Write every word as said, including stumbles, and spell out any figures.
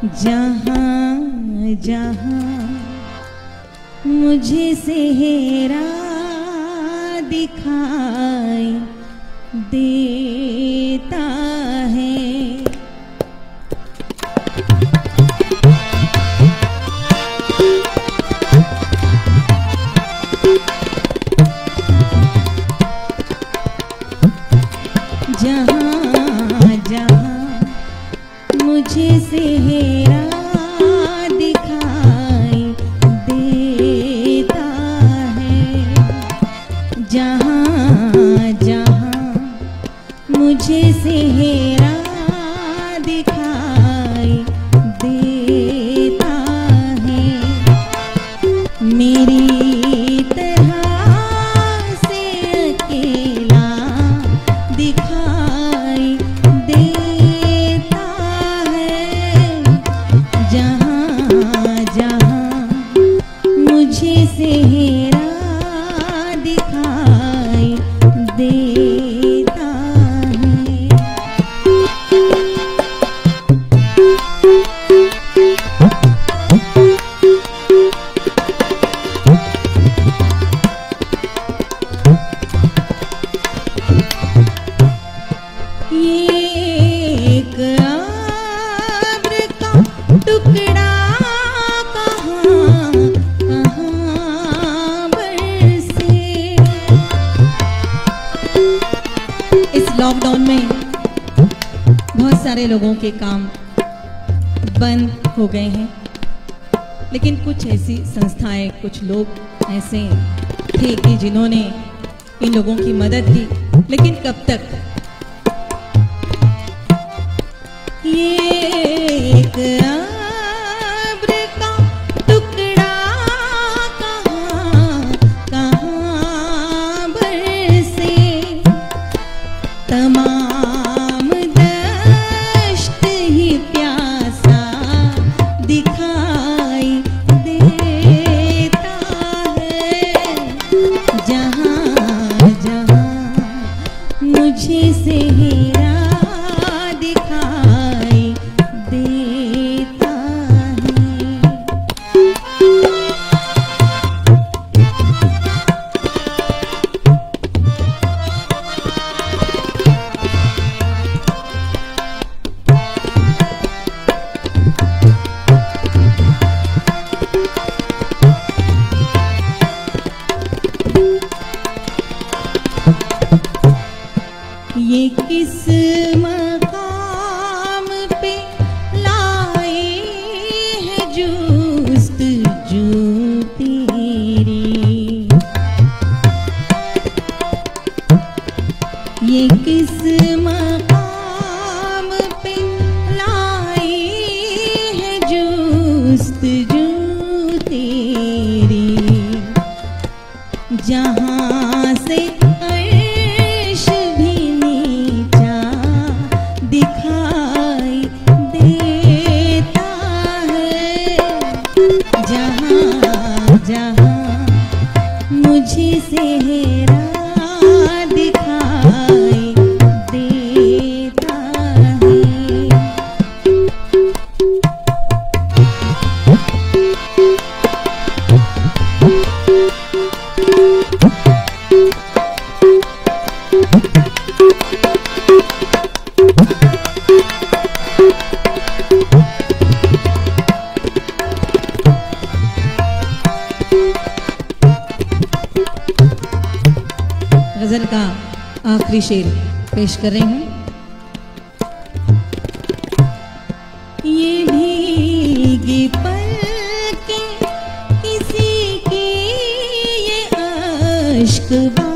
जहाँ जहाँ मुझे सेहरा दिखाई देता है, जहाँ जहाँ मुझे सेहरा दिखाई देता है, जहाँ जहाँ मुझे सेहरा दिखाई देता है, मेरी तरह से अकेला दिखाई देता है, जहाँ जहाँ मुझे सेहरा दिखाई देता है। एक अब्र का टुकड़ा कहाँ कहाँ बरसे। इस लॉकडाउन में बहुत सारे लोगों के काम बंद हो गए हैं, लेकिन कुछ ऐसी संस्थाएं, कुछ लोग ऐसे थे कि जिन्होंने इन लोगों की मदद की, लेकिन कब तक। ये एक अब्र का टुकड़ा कहाँ कहाँ बरसे, तमाम दश्त ही प्यासा दिखाई देता है, जहाँ जहाँ मुझे सेहरा दिखाई देता है। ये किस मकाम पे लाए है जुस्तजू तेरी, ये किस मकाम पे लाए है जुस्तजू तेरी, जहाँ से अर्श भी नीचा दिखाई देता है, जहाँ जहाँ मुझे सेहरा दिखाई देता है। गजल का आखिरी शेर पेश कर रही हूँ। ये भीगी पलकें किसी की ये अश्क